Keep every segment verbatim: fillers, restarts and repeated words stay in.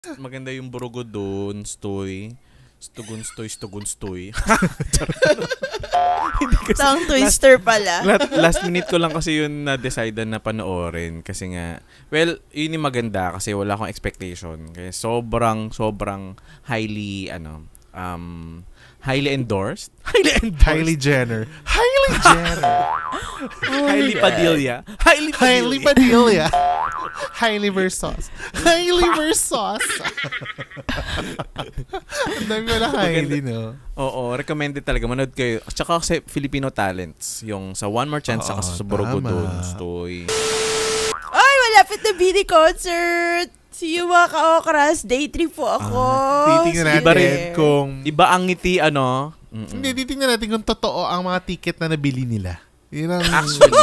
Maganda yung burugo doon, stoy. Stugun stoy, stugun stoy. Tongue twister pala. last, last minute ko lang kasi yun na-decide na panoorin. Kasi nga, well, yun yung maganda kasi wala akong expectation. Kaya sobrang, sobrang highly, ano, um, highly endorsed. Highly endorsed. Highly Jenner. Highly Jenner. Oh highly Padilla. Highly Padilla. Highly Padilla. Highly Versos. Highly Versos. Ang dami ko na highly, no? Oo, recommended talaga. Manood kayo. Tsaka kasi Filipino Talents. Yung sa One More Chance, saka sa Burugo doon. Stoy. Ay, malapit na B D concert! See you mga ka-okras. Day three po ako. Ah, titingnan natin iba rin kung... Iba ang ngiti, ano? Mm-mm. Hindi, titingnan natin kung totoo ang mga ticket na nabili nila. Yun ang... Actually.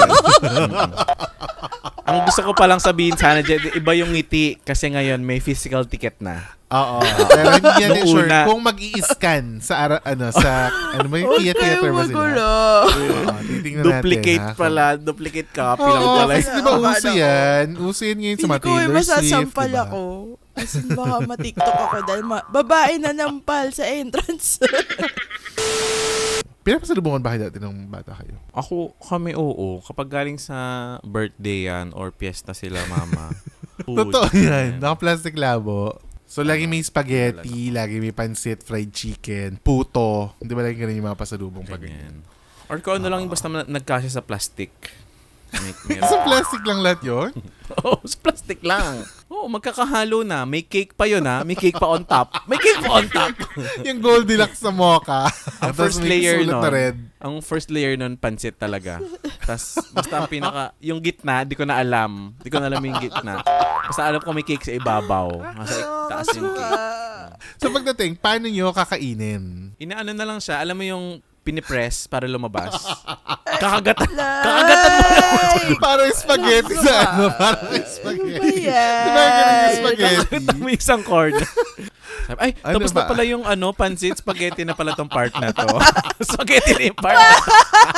Ang gusto ko palang sabihin sana, iba yung ngiti kasi ngayon may physical ticket na. Oo. Pero hindi yan sure una. Kung mag-i-scan sa ara, ano sa ano ba yung theater ba sila? Magulo. Titingnan Duplicate natin, pala, duplicate copy Oo, lang pala. kasi di ba uso yan? Uso yan ngayon sa mga Taylor Swift. Masasampal diba? ako. As in, baka matiktok ako dahil ma- babae na nampal sa entrance. Pinapasalubungan ba kayo dati ng bata kayo? Ako, kami oo. Kapag galing sa birthday yan or piyesta sila mama. Totoo yan. Naka-plastic labo. So, lagi may spaghetti, lagi may pancit, fried chicken, puto. Hindi ba lagi ganun yung mga pasalubong pag ganyan? Or kung ano lang yung basta nagkasya sa plastic. Sa plastic lang lahat yun? Oo, oh, sa plastic lang. Oo, oh, magkakahalo na. May cake pa yun ha. May cake pa on top. May cake pa on top. Yung Goldilocks sa mocha. Ang first layer nun, na red. ang first layer nun, pancit talaga. Tapos, basta ang pinaka, yung gitna, di ko na alam. Di ko na alam yung gitna. Basta alam ko may cake sa ibabaw. Nasa taas yung cake. So pagdating, paano nyo kakainin? Inaano na lang siya. Alam mo yung pinipress para lumabas. Kakagatan. Kakagatan mo lang. Parang spaghetti sa ano. Parang spaghetti. Di ba yung spaghetti? Kakagatan mo isang cord. Ay, ano tapos ba? na pala yung ano, pancit, spaghetti na pala tong part na to. Spaghetti na yung part na to.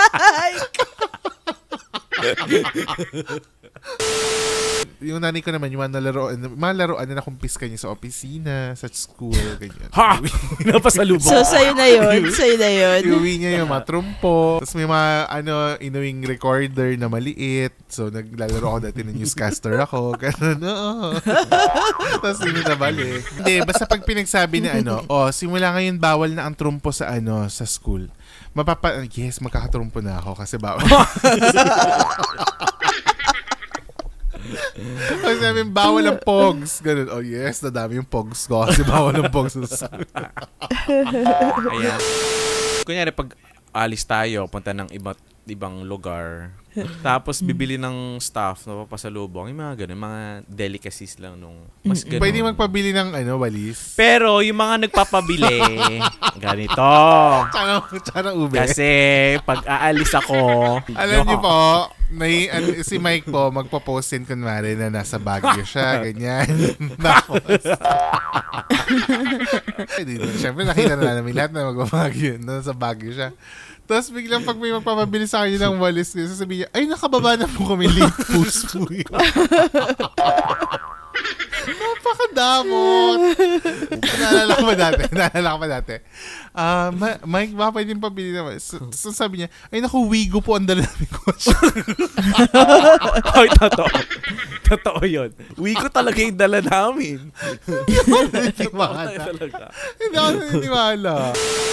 Yung nanay ko naman, yung mga laruan, mga laruan na nakumpiska niya sa opisina, sa school, ganyan. Ha! Napasalubong. So, sa'yo na yun. Sa'yo na yun. Iuwi niya yung mga trumpo. Tapos may mga, ano, inuwing recorder na maliit. So, naglalaro ako dati ng newscaster ako. Ganun, oo. Tapos hindi na balik. Hindi, basta pag pinagsabi na ano, oh, simula ngayon bawal na ang trumpo sa ano, sa school. Mapapa, yes, magkakatrumpo na ako kasi bawal. Pag sabi, bawal ang pogs. Ganun, oh yes, nadami yung pogs ko kasi bawal ang pogs. Ayan. Kunyari, pag alis tayo, punta ng iba, ibang lugar, tapos bibili ng staff na papasalubong, yung mga ganun, mga delicacies lang nung mas ganun. Pwede magpabili ng ano, walis. Pero yung mga nagpapabili, ganito. Tsaka, tsaka ube. Kasi pag aalis ako, alam niyo po, may, an, si Mike po, magpo-post din kunwari na nasa Baguio siya, ganyan. Tapos, siyempre nakita na namin lahat na mag-Baguio, nasa Baguio siya. Tapos biglang pag may magpapabili sa kanya ng walis, sasabihin niya, ay, nakababa na po kami late post po yun. Napakadamot. Naalala ko ba dati? Naalala ko ba dati? Uh, Ma- Mike, baka pwede yung pabili naman. So, so sabi niya, ay naku, Wigo po ang dala namin ko. Ay, totoo. Totoo yun. Wigo talaga yung dala namin. Hindi ako naniniwala. Talaga. Hindi ako naniniwala.